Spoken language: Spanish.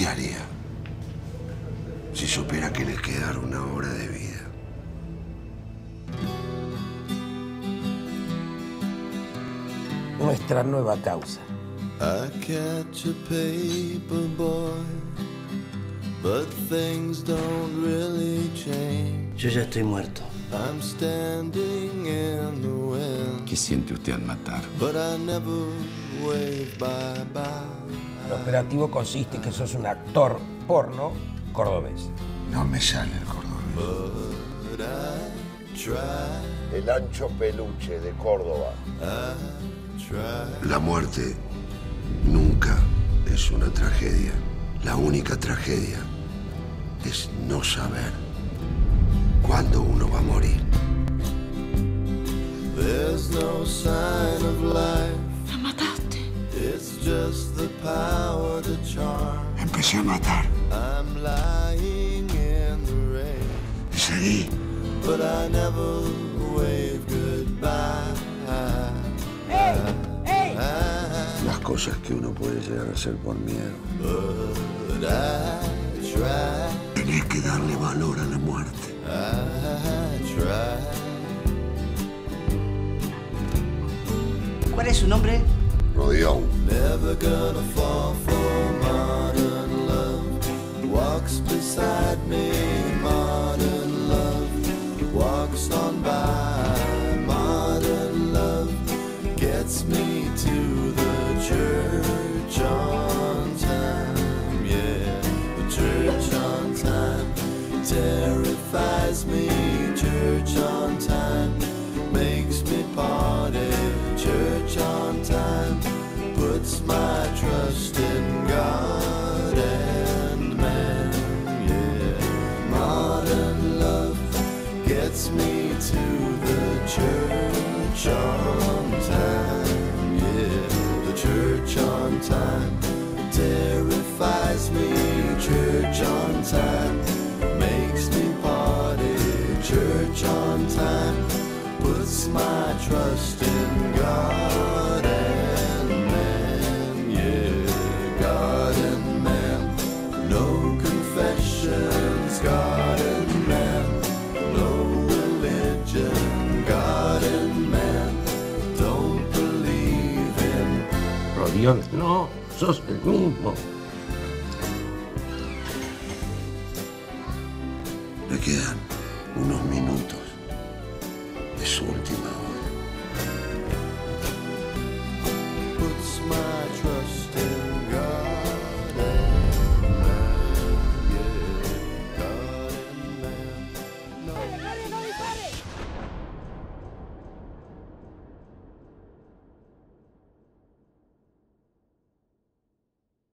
qué haría si supiera que le quedara una hora de vida? Nuestra nueva causa. I catch a paper boy, but things don't really change. Yo ya estoy muerto. I'm standing in the wind. ¿Qué siente usted al matar? But I never wave bye-bye. El operativo consiste en que sos un actor porno cordobés. No me sale el cordobés. But I try, El ancho peluche de Córdoba. I try. La muerte nunca es una tragedia. La única tragedia es no saber cuándo uno va a morir. There's no sign of life. La mataste. It's just the power to charm. Empecé a matar I'm lying in the rain, y seguí. but I never wave goodbye. Las cosas que uno puede llegar a hacer por miedo. But I try, Tenés que darle valor a la muerte. I try. ¿Cuál es su nombre? Rodión. Never gonna fall for modern love. Walks beside me, modern love. Walks on by, modern love. Gets me to the church on time, yeah. The church on time terrifies me. Church on time makes me party. Church on time puts my trust in God and man, yeah. Modern love gets me to the church on time, yeah. The church on time terrifies me. Church on time makes me party. Church on time puts my trust in God and man, yeah. God and man, no confessions. God and man, no religion. God and man, don't believe in. Rodión, no, sos el mismo. Le quedan unos minutos de su última hora. Puts my trust in